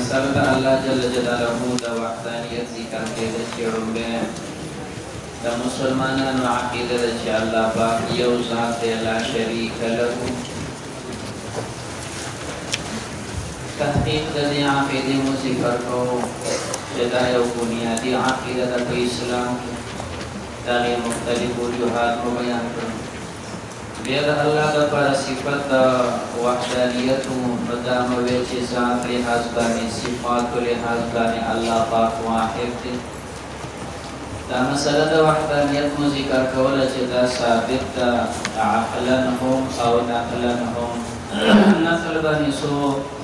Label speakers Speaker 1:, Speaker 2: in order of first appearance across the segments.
Speaker 1: مسألة الله جل جلاله دا وحدانیت ذکر کېده چې لومړی د مسلمانانو عقیده ده چې الله پاک یو ذات دی لا شریک له. تحقیق د دې عقیدې مو ذکر کوو چې دا یو بنیادي عقیده ده په اسلام کې. د هغې مختلف وجوهات مو بیان کړو. بیا د الله دپاره صفت د وحدانیت نو دا مو ویل چې ذات لحاظ باندې صفاتو لحاظ باندې الله پاک واحد دی. دا مسله د وحدانیت مو ذکر کوله چې دا ثابت ده عقلا هم او نقلا هم. نقل باندې څو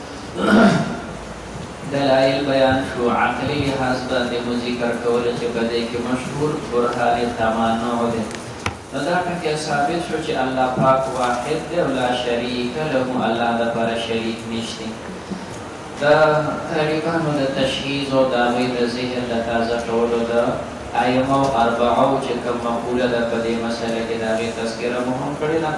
Speaker 1: دلایل بیان شو، عقلي لحاظ باندې مو ذکر کوله چې په دې کې مشهور برهان تمانع دی. نو دا ټکي ثابت شو چې الله پاک واحد دی او لا شریک له، الله دپاره شریک نشته. د طالبانو د تشخیص او د هغوی د ذهن د تازه کولو د ائمه اربعو چې کوم مقوله ده په دې مسله کې د هغې تذکره مو هم کړې ده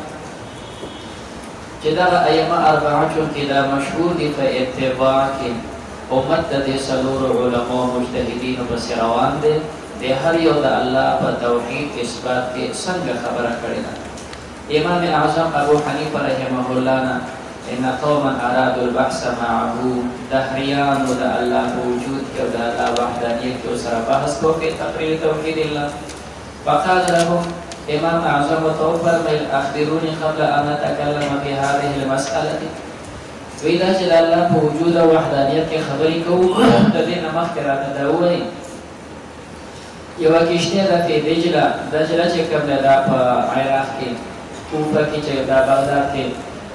Speaker 1: چې دغه ائمه اربعه چونکې دا مشهور دي په اتباع کې امت د دې څلورو علماو مجتهدینو پسې روان دی. د هر یو د الله په توحید اثبات کې څنګه خبره کړې ده. امام اعظم ابو حنیفه رحمه الله نه ان قوما ارادوا البحث معه، دهریانو د الله په وجود کې او د الله وحدانیت کې سره بحث کو په تقریر توحید الله. فقال لهم امام اعظم وتوفرمایل اخبروني قبل ان اتكلم في هذه المساله. وی دا چې د الله په وجود او وحدانیت کې خبرې کوو د دې نه مخکې راته دا ووایي یوه کشتۍ ده په دجله چې کوم ده دا په عراق کې کوفه کې چې دا بغداد کې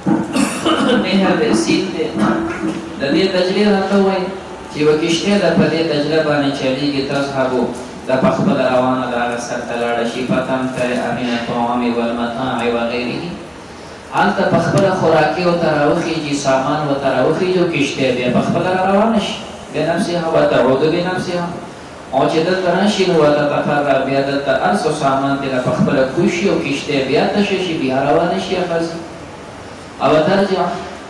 Speaker 1: نهر دی سیند دی د دې دجلې راته ووایي چې یوه کشتۍ ده په دې دجله باندې چلیږي تذهبو دا په خپله روانه ده هغه سر ته لاړه شي فتمطر من الطعام والمتاع وغیره. هلته په خپله خوراکي ورته راوخیږي، سامان ورته راوخیږي او کشتۍ بیا په خپله را روانه شي بنفسها وتعود بنفسها. او چې دلته راشي نو وتتفرغ بیا دلته هر څه سامان دې په خپله کوی شي او کشتۍ بیا تشه شي بیا روانه شي ښځې او ترجع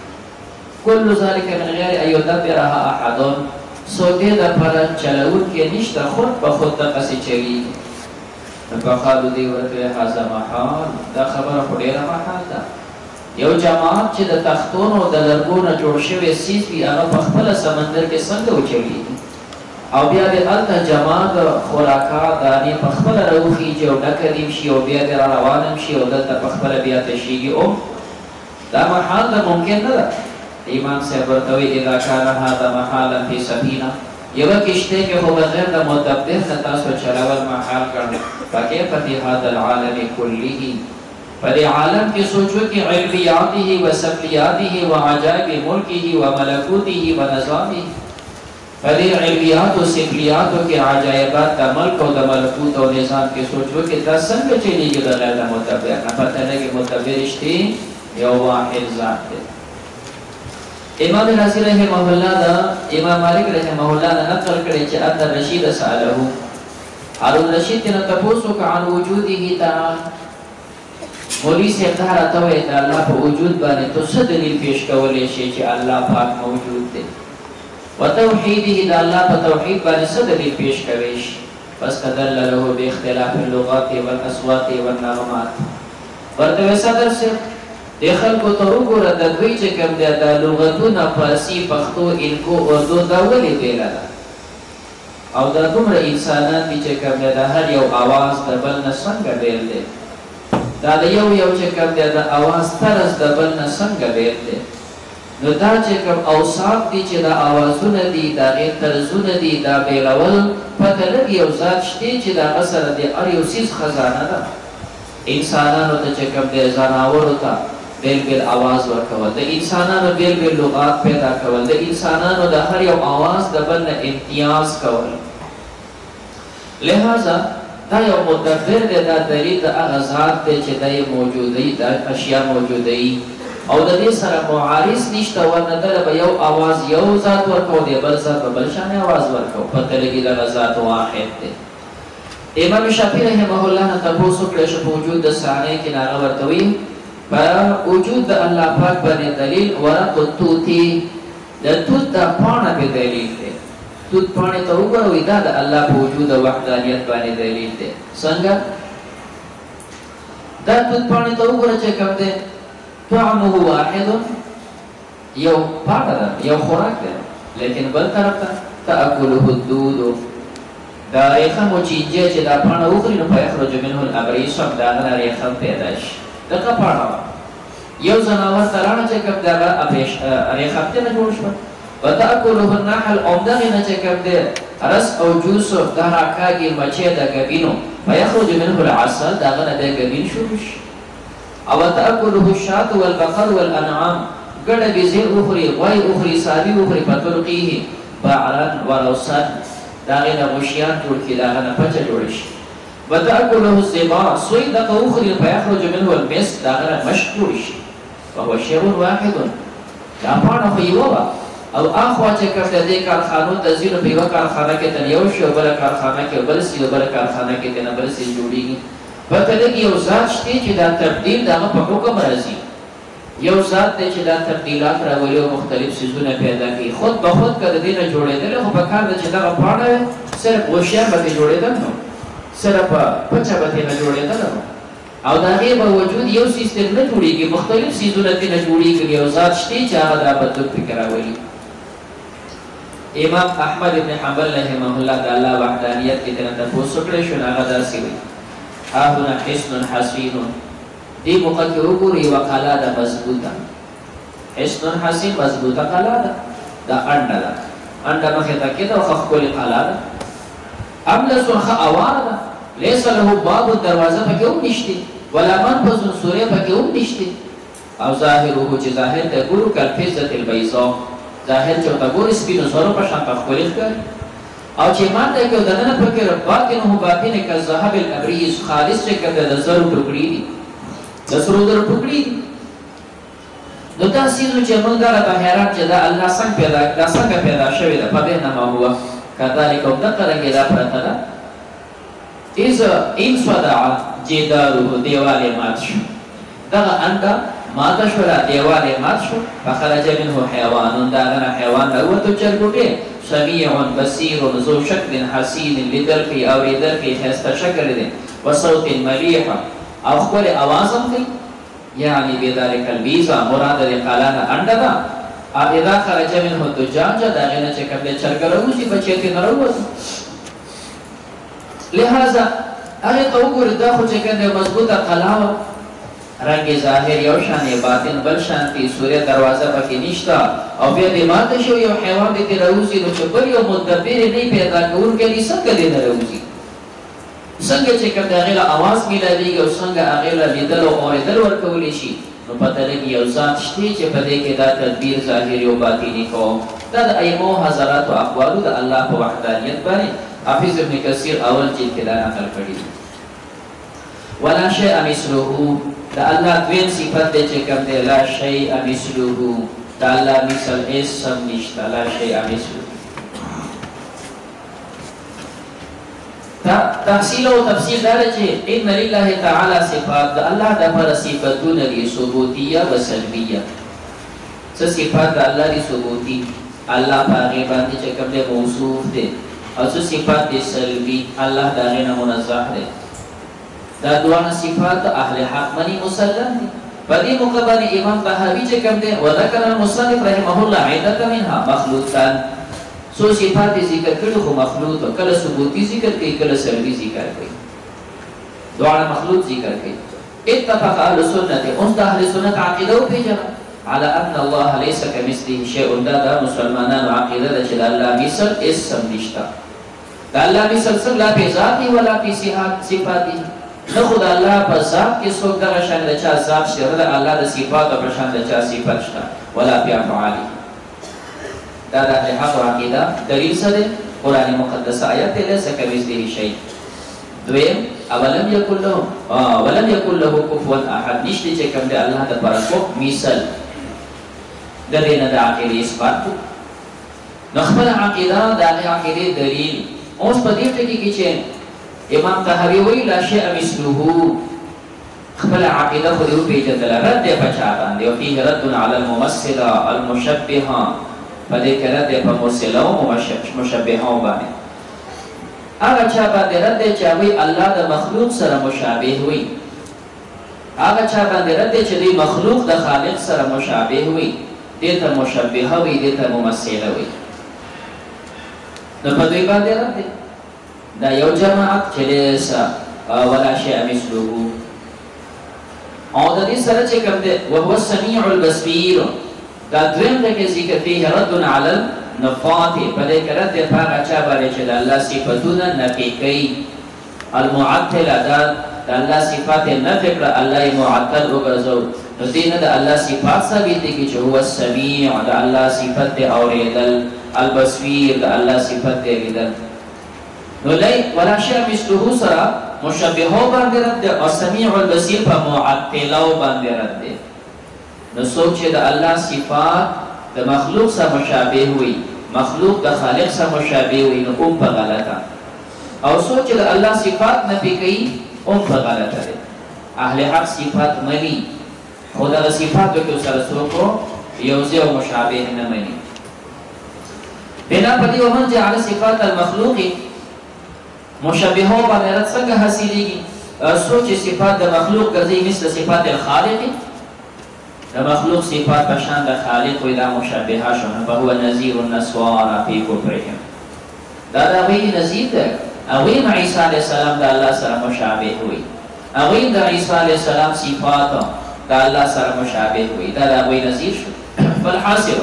Speaker 1: كل ذلك من غیر ان یدبرها احد. څوک دې دپاره چلوونکی نشته، خود په خود دقسې چلیږي. فقالو دې ورته ویل هذا محال، دا خبره خو ډېره محال ده. یو جماعت چې د تختونو د لرګو نه جوړ شوی سیز وي هغه په خپله سمندر کې څنګه وچلیږي او بیا دې هلته جمع د خوراکه دانې په خپله راوخیږي او ډکه دیم شي او بیا دې را روانه شي او دلته په خپله بیا تشیږي. دا محال ده، ممکن نه ده. امام صاحب ورته وایي اذا کان هذا محالا فی سفینه، یوه کشتۍ کې خو بغیر د مدبر نه تاسو چلول محال کړل، فکیف فی هذا العالم کله، په دې عالم کې سوچ وکړئ علویاته و سفلیاته و عجایب ملکه و ملکوته و نظامه. په دې علویات او سفلیاتو کې عجایبات د ملک او د ملکوت او نظام کې سوچ وکړئ دا څنګه چلیږي بغیر د مدبر نه. پته لګي مدبر شته یو واحد ذات دی. امام رازی رحمه الله دا امام مالک رحمه الله نه نقل کړی چې ان الرشید سأله هارون رشید نه تپوس وکړ عن وجوده تعالی. مولوي صاحب دا راته وایي د الله په وجود باندې تو څه دلیل پیش کولی شي چې الله پاک موجود دی، وتوحیده د الله په توحید باندې څه دلیل پیش کوی شي. فاستدل له باختلاف اللغات والاصوات والنغمات. ورته وایي صدر صاحب د خلکو ته وګوره د دوی چې کوم دی دا لغتونه فارسي، پښتو، انکو، اردو دا ولې بېله ده او دا دومره انسانان دي چې کوم دی د هر یو اواز د بل نه څنګه بېل دی، دا د یو چې کوم دی د اواز طرز د بل نه څنګه بېل دی. نو دا چې کوم اوصاف دي چې دا اوازونه دي د هغې طرزونه دي دا بېلول پته لږ یو ذات شته چې د هغه سره د هر یو څیز خزانه ده. انسانانو ته چې کوم دی ځناورو ته بیل بیل آواز ورکول، د انسانانو بیل بیل لغات پیدا کول، د انسانانو د هر یو آواز د بل نه امتیاز کول. لہذا دا یو مدبر دی، دا دلیل د هغه ذات دی چې دا یې موجودوي، دا اشیا موجودوي او د دې سره معارض نشته. ورنه دله به یو آواز یو ذات ورکو دی، بل ذات به بل شانې آواز ورکو. پته لګي دغه ذات واحد دی. امام شافعي رحمه الله نه تپوس وکړی شو په وجود د ثانی کې نه هغه ورته وایي په وجود د الله پاک باندې دلیل ورق التوتی د توت دا پاڼه په دلیل دی توت پاڼې ته وګورئ دا د الله په وجود او وحدانیت باندې دلیل دی څنګه دا توت پاڼې ته وګورئ چې کوم دی طعمه واحد یو پاڼه ده یو خوراک دی لیکن بل طرف ته تأکله الدود دا ریخم و چینجه چې دا پاڼه وخوري نو فیخرج منه الابریس دا هغه ریخم پیدا شي دغه پاڼه یو ځناور ته راڼه چې کوم دی هغه ریخم ته نه جوړ شوه وتأكله النحل أمدغ نجكبد رس أو جوس دهرا كاجي مچه دا گبينو فيخرج منه العسل داغنا دا گبين شروش أو تأكله الشاة والبقر والأنعام قد بزي أخري غي أخري سابي أخري فتلقيه بعران وروسان داغنا مشيان تلقي داغنا پچه جوڑش وتأكله الزباء سوي دق أخري فيخرج منه المسك داغنا مشك جوڑش وهو شيء واحد دا پانا خيوه او اخوا چې کړه دې کارخانو د زیرو په یو کارخانه کې تل یو شی بل کارخانه کې بل سی بل کارخانه کې تل بل سی جوړیږي په دې کې یو ذات شته چې دا تبديل دغه په حکم راځي یو ذات دی چې دا تبديلات راولي او مختلف سيزونه پیدا کوي خود به خود کړه دې نه جوړېدل خو په کار د چې دغه پاڼه صرف وشیان به جوړېدل نو صرف پچا به نه جوړېدل او دا غي په وجود یو سیستم نه جوړیږي مختلف سيزونه دې نه جوړیږي یو ذات شته چې هغه د بدلون فکر راولي امام احمد ابن حنبل رحمه الله تعالی وحدانیت کی طرف تفوس کړی شو هغه داسې وي هاهنا حسن حسین دې موقع کې وګورئ وقاله د مضبوطه حسن حسین مضبوطه قاله ده انډه ده انډه مخه ته کې ده خو خپل قاله ده املس خ اوار ده ليس له باب دروازه پکې هم نشته ولا منفذ سوره پکې هم نشته او ظاهره چې ظاهر ته ګورو کلفزه البيضاء ظاهر چې تا ګور سپینو سره په شان تخولې ښکاري او چې ماته کې دنه فکر باطنه باطن ک ذهب الابریز خالص چې کده د زرو ټوکړي دي د سرو در ټوکړي نو تاسو چې موږ درته حیران چې دا الله څنګه پیدا شوی دا په دې نه هو کذالک وتقرګه دا پرته ده از ان صدع جداره دیواله مات شو دا انده ماذا شولا دیواله مات شو فخرج منه حيوان داغنا حيوان اوتو چرګوټه سميع بصير ذو شكل حسين لدرفي او لدرفي خسته شکل دي وصوت مليح او خپل आवाज هم کوي يعني بذلك البيزا مراد قالنا اندا اذا خرج منه دجاج داغنا چې کوم چرګرو چې بچي نه وروته لہذا هغه توګور دا خو چې کنده مضبوطه قلاوه رنگ ظاهر یو شان باطن بل شانتی سوره دروازه پکې نشتا او بیا دې ماته شو یو حیوان دې راوځي نو چې بل یو مدبر نه پیدا کول کلی څنګه دې راوځي څنګه چې کوم دغه आवाज ملایي او څنګه هغه لیدل او اوریدل ورکول شي نو پته لګي یو ذات شته چې په دې کې دا تدبیر ظاهري او باطني کوم دا د ایمو حضرات او اقوال د الله په وحدانیت باندې حافظ ابن کثیر اول جلد کې دا نقل کړی ولا شيء مثله دا الله دویم صفت دی چې کوم دی لا شيء مثله دا الله مثل اسم نشته لا شيء مثله تحصیل او تفصیل دا چې ان لله تعالی صفات دا الله د پر صفاتونه دي ثبوتیه او سلبیه څه صفات د الله دي ثبوتی الله پاغه باندې چې کوم دی موصوف دی او څه صفات دي سلبی الله دا غنه منزه دی دا دوه صفات اهل حق منی مسلم دي بدی مقبل امام طحاوی چې کوم دی وذكر المصنف رحمه الله عدة منها مخلوقان سو صفات ذکر کړو خو مخلوق کله ثبوتی ذکر کوي کله سلبی ذکر کوي دوه مخلوق ذکر کوي اتفق اهل السنه ان اهل السنه عقیده او پیژنه على ان الله ليس كمثله شيء دا مسلمانان عقیده چې الله مثل اسم نشتا دا الله مثل څنګه لا په ذات ولا په صفات نه خدای الله په ذات کې څوک دغه شان د چا ذات شته د الله د صفات په شان د چا صفات شته ولا په افعال دا د حق عقیده دلیل سره قران مقدس آیات له څخه کمثله شی دویم اولم یکل له کفوا احد نشته چې کوم د الله د برکو مثال د دې نه د عقیده اثبات نو خپل عقیده د عقیده دلیل اوس په دې ټکی کې چې امام طحاوی وی لا شیء مثله خپل عقیده خو دې پیژندل رد په چا باندې او فيه رد على الممثله المشبهه پدې کې رد په مرسله او مشبهه باندې. هغه چا باندې رد چې وی الله د مخلوق سره مشابه وي، هغه چا باندې رد چې دی مخلوق د خالق سره مشابه وي، دې ته مشبهه وي، دې ته ممثله وي. نو په دې باندې رد دا یو جماعت چې لسه ولا شيء مثله او د دې سره چې کوم دی وهو السميع البصير. دا دویم د کې ذکر فيه رد على النفات، په دې کې رد په هغه چا باندې چې د الله صفاتونه نفي کوي. المعطل دا د الله صفات نفي کړه، الله یې معطل وګرځو. نو دې نه د الله صفات ثابت دي چې هو السميع، د الله صفات دی اورېدل، البصير د الله صفات دی لیدل. نو لای ولا شيء مثله سره مشبهه باندې رد او سميع البصير په معطله باندې رد. نو څوک چې د الله صفات د مخلوق سره مشابه وي، مخلوق د خالق سره مشابه وي، نو هم په غلطه. او څوک چې د الله صفات نفي کوي هم په غلطه دي. اهل حق صفات مني، خو دغه صفاتو کې سره څوک یو ځای او مشابه نه مني. بنا په دې ومن جعل صفات المخلوق مشبهه باندې رد څنګه حاصلېږي؟ څوک چې صفات د مخلوق ګرځي مثل صفات الخالق، د مخلوق صفات بشان د خالق وي، دا مشبهه شو. فهو نذير النسوارى في كفرهم، دا د هغوی نذیر ده. هغوی هم عیسی علیه السلام د الله سره مشابه وي، هغوی د عیسی علیه السلام صفات د الله سره مشابه وي، دا د هغوی نذیر شو. فالحاصل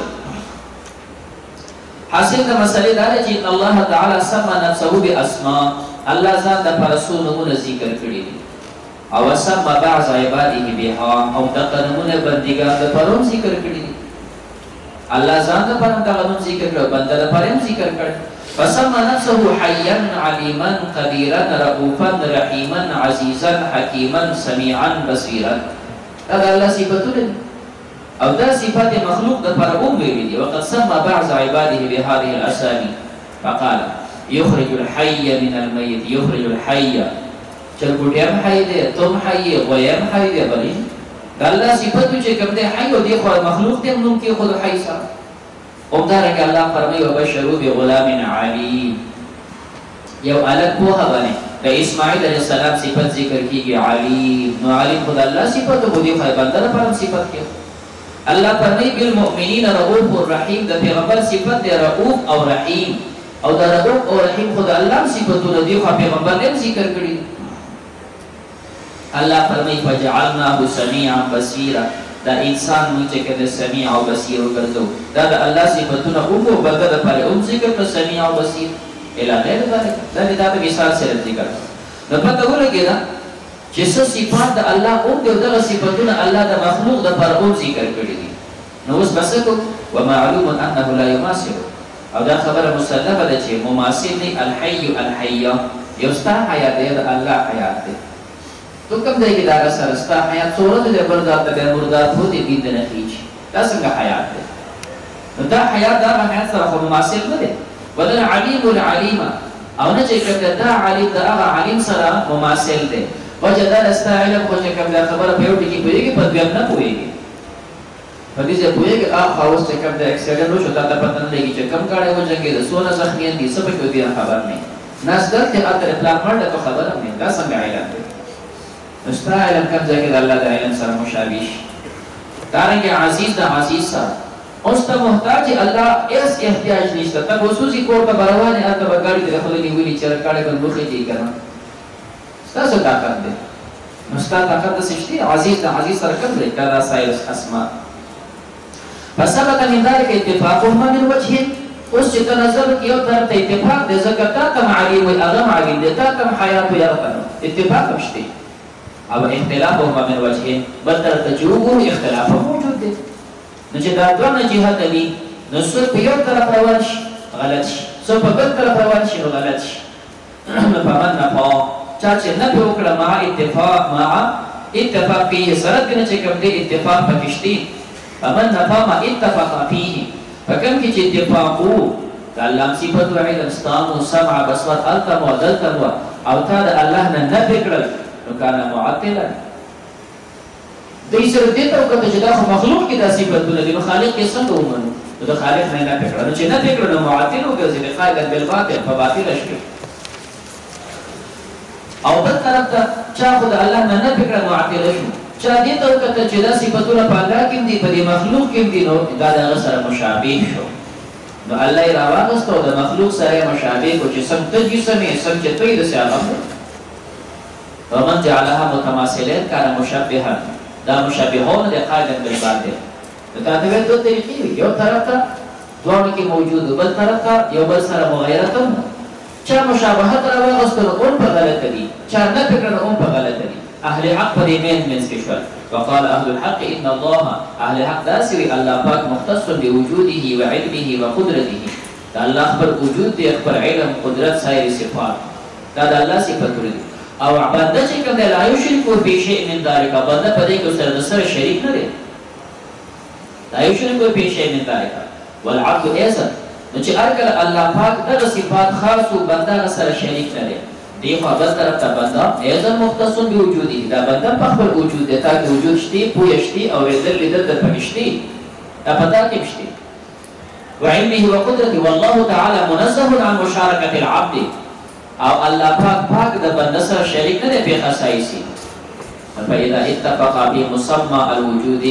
Speaker 1: حاصل د مسئلې دا ده چې الله تعالی سمى نفسه باسماء، الله ځان د پر څو نومونه ذکر کړي دي، او سمى بعض عباده بها، او دغه نومونه بندګان د پروم ذکر کړي دي. الله ځان د پرم دغه نوم ذکر کړو، بنده د پرم ذکر کړي. فسمى نفسه حيا عليما قديرا رؤوفا رحيما عزيزا حكيما سميعا بصيرا. دا الله صفاتونه او دا صفات مخلوق د پر ویلي دي. وقد سمى بعض عباده بهذه الاسامي فقال يخرج الحي من الميت، يخرج الحي، چرګوټیم حي دی، تم حي، غویم حي دی. بلې دا الله صفاتو چې کوم دی حي او دی خو مخلوق ته نوم کې خود حي سره. اومدارنګه الله فرمایي وبشروا بغلام عليم، یو الګ پوهه باندې د اسماعیل علیه السلام صفات ذکر کیږي علیم. نو علیم خدای الله صفاتو خو دی خو بنده لپاره صفات کې. الله فرمایي بالمؤمنین رؤوف الرحیم، د پیغمبر صفات دی رؤوف او رحیم، او د رؤوف او رحیم خدای الله صفاتونه دی خو پیغمبر یې ذکر کړی. الله فرمایي فجعلناه سميعا بصيرا، دا انسان موږ چې کده سميع او بصیر وګرځو، دا د الله صفاتونه او بنده لپاره او ذکر په سميع او بصیر اله غیر ذلك. دا په مثال سره ذکر نو پته ولګیدا چې څه صفات د الله او دغه صفاتونه الله د مخلوق د پر او ذکر کړی دي. نو اوس بس کو ومعلوم انه لا يماثل، او دا خبره مسلمه ده چې مماثل دی الحي الحي، یو ستا حیات دی د الله حیات دی. تو کوم ځای کې دا سره ستا حیات صورت د بردار ته مردار هو دي دې نه کیږي، دا څنګه حیات دی؟ نو دا حیات دا حیات سره خو مماثل نه دی. ولن علیم العلیم، او نه چې کوم دا علیم دا هغه علیم سره مماثل دی. وجه دا ستا علم خو چې کوم دا خبره په یو ټکی پوهېږي، په دویم نه پوهېږي. په دې ځای پوهېږي اوس چې کوم دا اکسیډنټ وشو تا ته پته نه لګي چې کوم کاڼی وجنګېده، څونه زخمیان دي، څه پکې دي خبر نه. ناس دلته اتر اطلاق مړه ته خبره نه، دا څنګه علم دی؟ ستا علم کوم ځای کې د الله د علم سره مشابه شي. دارنګه عزیز د عزیز سره اوس ته محتاج الله اس احتیاج نشته. ته خصوصي کور ته روانه اته بګاړي د خپل نیولې چر کاړه بندوخې دي کنه، ستاسو طاقت دی. نو ستاسو طاقت د سشتي عزیز د عزیز سره کوم دی کدا سایر اسماء. فسبق من ذلك اتفاقهما من وجه، اوس چې تنظر یو تر ته اتفاق د زکات تم علیم او اغم علیم د تا تم حیات یا رب اتفاق مشته، او اختلافهما من وجه بل تر تجوب اختلاف موجود دی. نو چې دا دوه جهات دي، نو څو په یو طرف روان شي غلط شي، څو په بل طرف روان شي غلط شي. نو فمن نفا چا چې نه په وکړه مع اتفاق فيه سره کنه چې کوم دی اتفاق پکشتي. فمن نفا ما اتفق فيه، فکم کې چې اتفاق وو د الله صفات او علم ستاسو سمع بصر التم او دلتم او تا د الله نه نه فکرل، نو کان معطلا. دې سره دې ته وکړه چې دا خو مخلوق کې د صفاتونه دي، خالق یې څنګه ومنو؟ نو نو د خالق نه نفي کړه، نو چې نفي کړه نو معطل وګرځېدې قائلا بالباطل، په باطله شو. او بل طرف ته چا خو د الله نه نفي کړه معطله شو، چا دې ته وکتل چې دا صفتونه په الله کې دي په دې مخلوق کې دي، نو دا د هغه سره مشابه شو. نو الله یې راواغست او د مخلوق سره مشابه کو چې سم ته جسم یې سم چې ته یې داسې هغه ومن جعلها متماثلين كان مشبها، دا مشبهون د قائلا بالباطل. دا ته ویل دوه طریقې وي، یو طرف ته دواړو کې موجود، بل طرف ته یو بل سره مغایرت هم. چا مشابهت راواغست نو هم په غلطه دي، چا نه فکر نو هم په غلطه دي. اهل حق په دې منځ کې شول. وقال اهل الحق ان الله، اهل حق داسې وي الله پاک مختص بوجوده وعلمه وقدرته، دا الله خپل وجود دی، خپل علم، قدرت، سایر صفات دا د الله صفاتونه دي. او بنده چې کوم دی لا یشرک فی شیء من ذلک، بنده په دې کې سره شریک نه دی، لا یشرک فی شیء من ذلک. والعبد ایضا، نو چې هر کله الله پاک دغه صفات خاص او بنده سره شریک نه دی، دی خو بل طرف ته بنده ایضا مختص بوجوده، دا بنده په خپل وجود دی، تاکي وجود شته، پوهه شته، اورېدل لیدل د پکې شته، دا پتا کې شته. وعلمه وقدرته، والله تعالی منزه عن مشارکه العبد، او الله پاک د بنده سره شریک نه دی په خصایصي. فاذا اتفق بمسمى الوجود،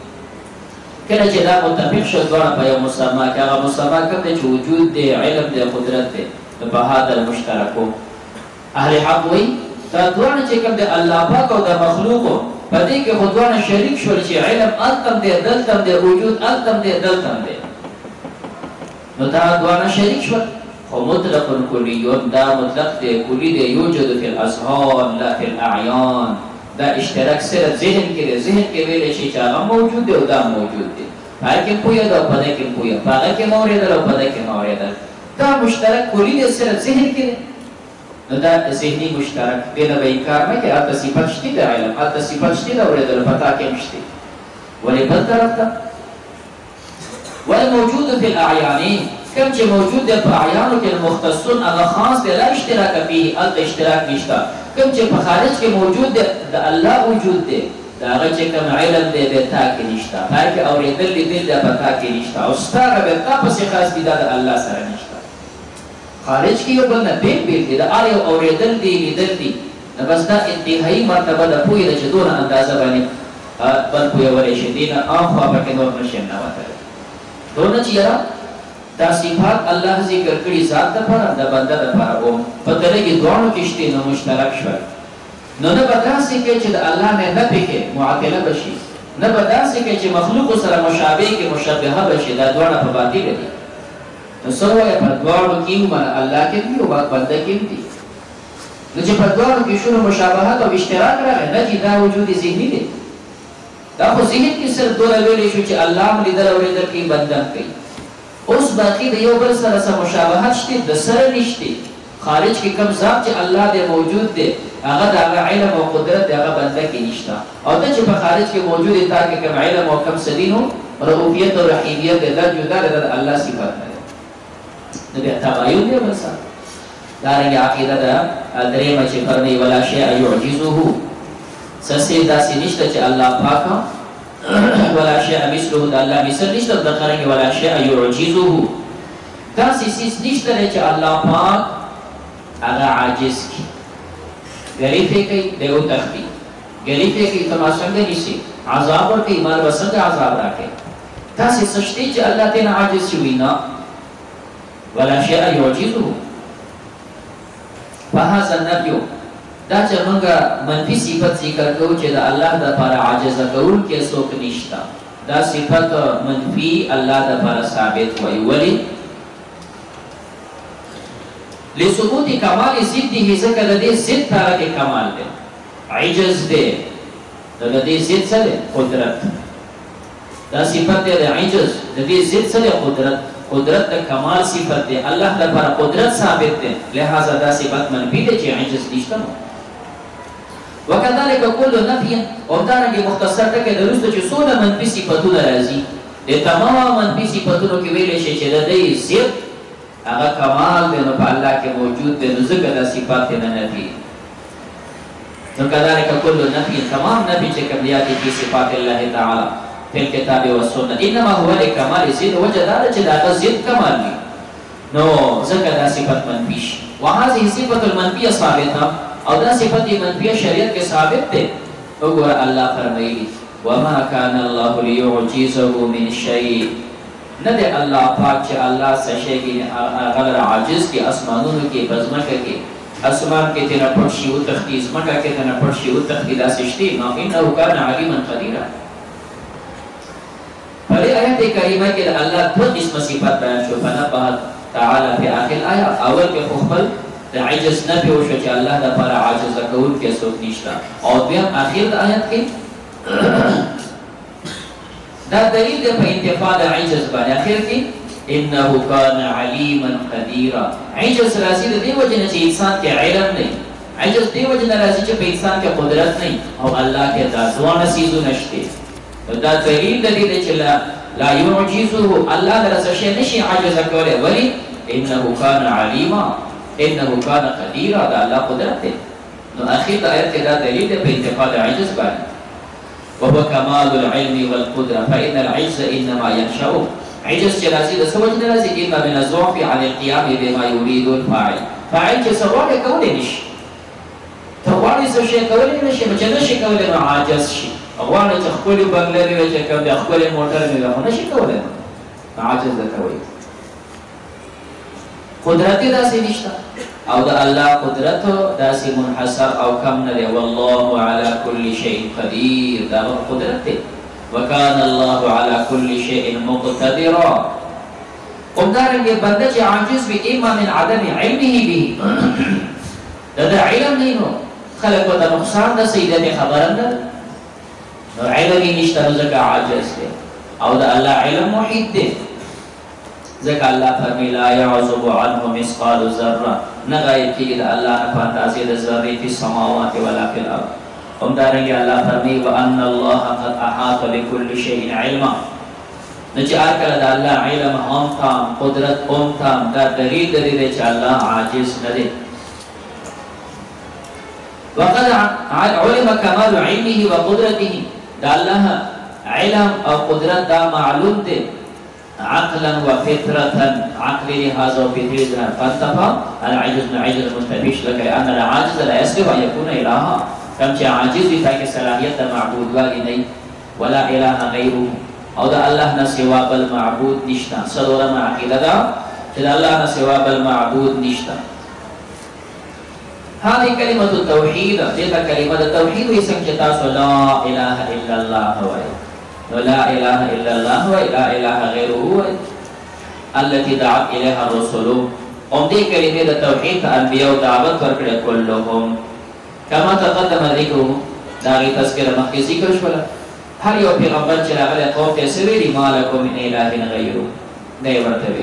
Speaker 1: کله چې دا متفق شو دواړه په یو مسما کې، هغه مسما کوم دی چې وجود دی، علم دی، قدرت دی، نو په هذا المشترکو اهل حق وی دا دواړه چې کوم دی الله پاک او د مخلوقو په دې کې خو دواړه شریک شول چې علم التم دی، دلتم دی، وجود التم دی، دلتم دی، نو دا دواړه شریک شول. خو مطلق کلیون، دا مطلق دی، کلی دی، یوجد فی الاذهان لا فی الاعیان، دا اشتراک صرف ذهن کې دی، ذهن کې ویلی شي چې هغه موجود دی او دا موجود دی، هغه کې پوهه ده او په دې کې پوهه، په هغه کې مورېدل او په دې کې مورېدل، دا مشترک کلی دی صرف ذهن کې دی. نو دا ذهني مشترک دی، نه به انکار نه کوي، هلته صفت شته د علم، هلته صفت شته د اورېدل، په تا کې هم شته. ولې بل طرف ته والموجود فی الاعیان، کوم چې موجود دی په اعیانو کې مختصون، هغه خاص دی، لا اشتراک فيه، هلته اشتراک نشته. کوم چې په خارج کې موجود دی د الله وجود دی، د هغه چې کوم علم دی د تا کې نشته، هغه کې اورېدل لیدل دی په تا کې نشته، او ستا هغه تا پسې خاص دی، دا د الله سره نشته. خارج کې یو بل نه بیل دی، د هر یو اورېدل دی، لیدل دی، نو بس دا انتهایي مرتبه د پوهې ده چې دونه اندازه باندې بل پوهېولی شي، دې نه اخوا پکې نور نشي ننوتلی. دونه چې یاره دا صفات الله ذکر کړي ذات دپاره، د بنده دپاره هم په طرح کې دواړو کې شته، نو مشترک شول. نو نه به داسې کوي چې د الله نه نفي کې معطله به شي، نه به داسې کوي چې مخلوقو سره مشابه کې مشبهه به شي، دا دواړه په باطله دي. نو څه وایه په دواړو کې ومنه الله کې دي او بنده کې دي. نو چې په دواړو کې شنو مشابهت او اشتراک راغی، نه چې دا وجود ذهني دی، دا خو ذهن کې صرف دومره ویلی شو چې الله هم لیدل اورېدل کوي، بنده هم کوي. اوس باقي د یو بل سره څه مشابهت شته، د سره نشته. خارج کې کوم ذات چې الله دی موجود دی، هغه د هغه علم او قدرت د هغه بنده کې نشته، او ته چې په خارج کې موجود دی، تا کې کوم علم او کوم څه دي، نو رؤوفیت او رحیمیت دا جدا ده، د الله صفات نه ده، نو بیا تباین دی بل سره. دارنګه عقیده ده درېیمه چې فرمایي ولا شیء یعجزه، څه شی داسې نشته چې الله پاک ولا شیء مثله، د الله مثل نشته، د قرنګ ولا شیء یعجزه، داسې څیز نشته چې الله پاک هغه عاجز کی، غریفې کوي دی وتښتي، غریفې کوي ته ما څنګه نیسي، عذاب ورکوي مال به څنګه عذاب راکوي، داسې څه شته چې الله تېنه عاجز شوي نه. ولا شیء یعجزه. فهذا النفي، دا چې موږ منفي صفت ذکر کوو چې د الله دپاره عاجزه کوونکی څوک نشته، دا صفت منفي الله دپاره ثابت وایي. ولې؟ لثبوت کمال ضده، ځکه د دې ضد طرح کې کمال دی، عجز دی، د دې ضد څه دی؟ قدرت. دا صفت دی د عجز، د دې ضد څه دی؟ قدرت. قدرت د کمال صفت دی، الله لپاره قدرت ثابت دی، لہذا دا صفت منفی دی چې عجز نشته. وکذلک کل نفی، او دارنګه مختصر ټکی د وروسته چې څونه منفي صفتونه راځي، د تمام منفي صفتونو کې ویلی شي چې د دې ضد هغه کمال دی، نو په الله کې موجود دی، نو ځکه دا صفات یې نه نفي. نو کذلک کل نفی، تمام نفی چې کوم دی فی صفات الله تعالی، فی الکتاب والسنة انما هو لکمال ضد وجه دا چې دا ضد کمال دی نو ځکه دا صفت منفی شي وهذه صفة المنفیه ثابته او دا صفت منفیه شریعت کې ثابت ده وګوره الله فرمایي وما كان الله ليعجزه من شيء نه ده الله پاک چې الله څه شي کې غیر عاجز کې اسمانونو کې بزمکه کې اسمان کې تیرا پټ شي او تختی زمکه کې تیرا پټ شي او تختی دا سشتي ما انه كان عليما قديرا پر آیت کریمه کې الله دو قسم صفات بیان شو فنبه تعالی فی آخر آیه اول کې خپل عجز نه پیو شو چې الله د پر عاجز کول کې څوک نشته او بیا اخر آیت کې دا دلیل دی په انتفاع د عجز باندې اخر کې انه كان عليما قديرا عجز راځي د دې وجه نه چې انسان کې علم نه عجز دې وجه نه راځي چې په انسان کې قدرت نه او الله کې دا ځوان سيزو نشته دا دلیل دی چې لا يعجزه الله درته شي نشي عجز کوله ولی انه كان عليما انه كان قديرا دا الله قدرت دی نو اخر آیت دا دلیل دی په انتفاع د عجز باندې وهو كمال العلم والقدرة فإن العجز إنما ينشأ عجز جرازي ده سوى جرازي إما من الضعف عن القيام بما يريد الفاعل فاعل جسوال كونه نش توالي سوشي كونه نش مجنش كونه عاجز شي أغوانا تخبري بغلري وجكم بأخبري موتر ميغا نشي كونه عاجز ده كوي قدرتي ده سينشتا او ده الله قدرته داسي منحصر او كم نده والله على كل شيء قدير ده قدرته وكان الله على كل شيء مقتدرا قمدارن یہ بندہ چه عاجز بھی اما من عدم علمه به ده علم نینو خلق و ده نقصان ده سیدت خبرن ده علمی نشتر زکا عاجز ده او ده الله علم محیط ده ذکر اللہ فرمی لا يعزب عنه مثقال ذرہ نغائب کی دا اللہ نفان تازید ذری فی السماوات ولا فی الارض ہم دارنگی اللہ فرمی وَأَنَّ اللَّهَ قَدْ أَحَاطَ بِكُلِّ شَيْءٍ عِلْمًا نچار کر دا اللہ علم ہم تام قدرت ام تام دا دلیل دے چا اللہ عاجز ندے وقد علم كمال علمه وقدرته دا اللہ علم او قدرت دا معلوم دے عقلا وفطرة عقل لهذا وفطرة فانتفى العجز من عجز المستفيش لك أن العاجز لا يصلح أن يكون إلها كم جاء عاجز بتاك صلاحية معبود والدي ولا إله غيره أو ده الله نسوا بالمعبود نشتا صدور ما عقيدة ده جدا الله نسوا بالمعبود نشتا هذه كلمة التوحيد ديتا كلمة التوحيد ويسم جتاس لا إله إلا الله ولا إله إلا الله ولا إله غيره التي دعت إليها الرسل دي كلمة التوحيد أنبياء دعوت فرقل كلهم كما تقدم ذكره داغي تذكر مخي ذكر شولا هل يو پیغمبر چراغل قوم تسوي لما لكم من إله غيره نئے مرتبه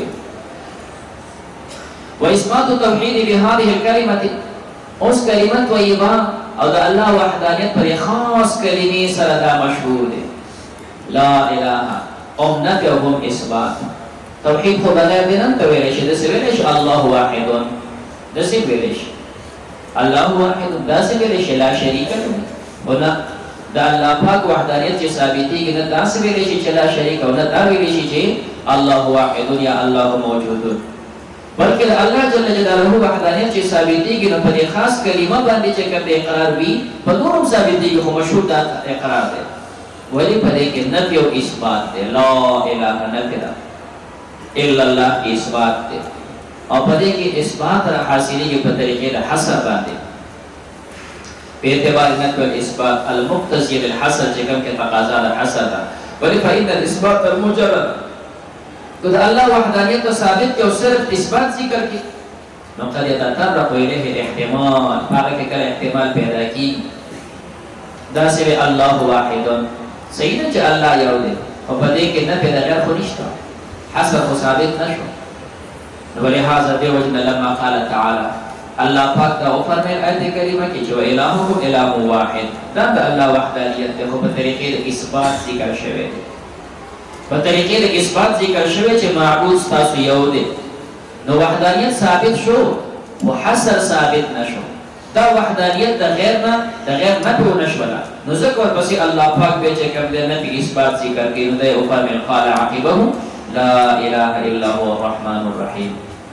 Speaker 1: وإثبات التوحيد بهذه الكلمة اس كلمة طيبة او دا الله وحدانيت پر خاص كلمة سردا مشهور ہے لا إله نفيهم إثبات توحيد خو بغير دينن تويلش دسي ويلش الله واحد دسي ويلش الله واحد دسي ويلش لا شريك له ونا دا الله پاک وحدانيت چه ثابتي گنا دسي ويلش چه لا شريك ونا دا ويلش چه الله واحد يا الله موجود بلکہ اللہ جل جلالہ وحدانیت چه ثابتي گنا پر خاص کلمه باندې چه کبه اقرار وی په نورم ثابتي خو مشهور دا اقرار ده ولی پدے کہ نفی و اثبات دے لا الہ نفی دا الا اللہ کی اثبات دے اور پدے کہ اثبات را حاصلی کے طریقے دا حسر باندے پہ اعتبار نفی و اثبات المقتضی بالحسر جکم کے تقاضا دا حسر دا ولی فإن الاثبات المجرد تو دا اللہ وحدانیت تو ثابت کہ صرف اثبات ذکر کی نقل یتطرق الیہ الاحتمال پاک کے کل احتمال پیدا کی دا سوی اللہ واحد سیدنا چه اللہ یو دے اور پدے کہ نفی دا غیر خونشتا حسب و ثابت نشو ولہذا دے وجن لما قال تعالی اللہ پاک دا فرمائے آیت کریمہ کی جو الہکم الہ واحد دا اللہ وحدانیت دے خو بطریقے دا اثبات ذکر شوے دے بطریقے دا اثبات ذکر شوے چه معبود ستاسو یو دے نو وحدانیت ثابت شو و حسر ثابت نشو دا وحدانیت د غیر نه په نشولا نو ذکر ورپسې الله پاک به چې کوم د نفي اثبات ذکر کوي نو د او فرمایي قال عقبه لا اله الا هو الرحمن الرحیم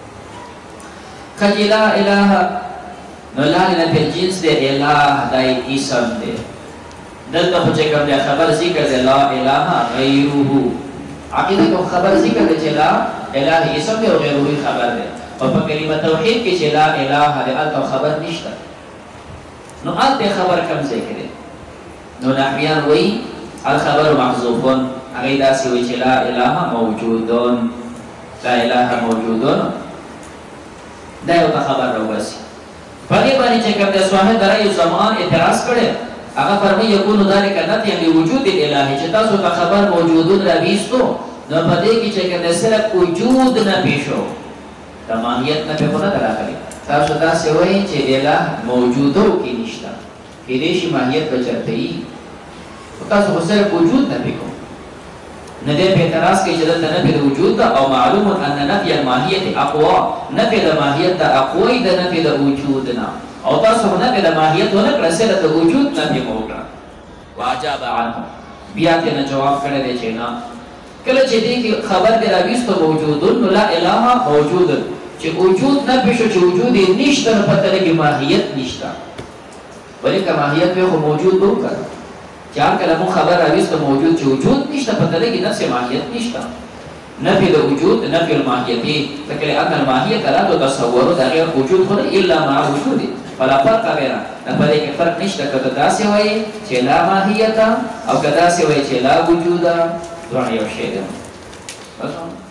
Speaker 1: کجی لا اله نو لا نه په جنس د اله دای اسم دی دلته په چې کوم د خبر ذکر د لا اله غیره عقیده کو خبر ذکر د چې لا اله اسم دی او غیره خبر دی او په کلمه توحید کې چې لا اله الا خبر نشته نو الته خبر کم ذکر دی نو نحویان وی الخبر محذوفون هغه داسې وی چې لا اله موجودون لا اله موجودون دا یو خبر راوځي په دې باندې چې کوم د صاحب درای زمان اعتراض کړي هغه فرمایي یکون ذلک نفی لوجود الاله چې تاسو ته خبر موجودون راويستو نو په دې کې چې کوم صرف وجود نه پیښو تمامیت نه په نه راغلي تاسو تاسو وایي چې اله موجودو کې نشته کې دې شي ماهیت بچته ای تاسو صرف وجود نه پیښو نه دې په اعتراض کې چې د نفي وجود او معلوم ان نفي الماهیت اقوا نفي د ماهیت اقوی د نفي د وجود نه او تاسو نفي د ماهیت ونه کړئ سره د وجود نفي موکړه واجب عنه بیا ته جواب کړی دی چې نه کله چې دې خبر دی راويستو موجود نو لا اله موجود چې وجود نه پېښو چې وجود نشته په پته کې ماهیت نشته ولکه ماهیت به موجود وکړه چار کلمو خبر راويستو موجود چې وجود نشته په پته کې نفس ماهیت نشته نفي الوجود نفي الماهیت فکر ان الماهیت لا تتصور دا غیر وجود خو الا مع وجود فلا فرق بینه په دې کې فرق نشته کله داسې وایي چې لا ماهیت او کله داسې وایي چې لا وجود دا یو شی دی